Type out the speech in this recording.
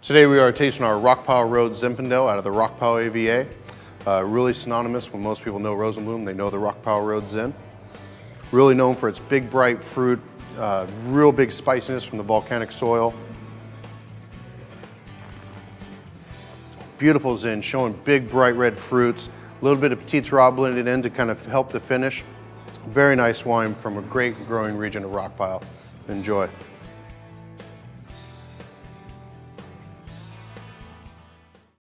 Today we are tasting our Rockpile Road Zinfandel out of the Rockpile AVA. Really synonymous. When most people know Rosenblum, they know the Rockpile Road Zin. Really known for its big bright fruit, real big spiciness from the volcanic soil. Beautiful Zin, showing big bright red fruits. A little bit of Petit Syrah blended in to kind of help the finish. Very nice wine from a great growing region of Rockpile. Enjoy.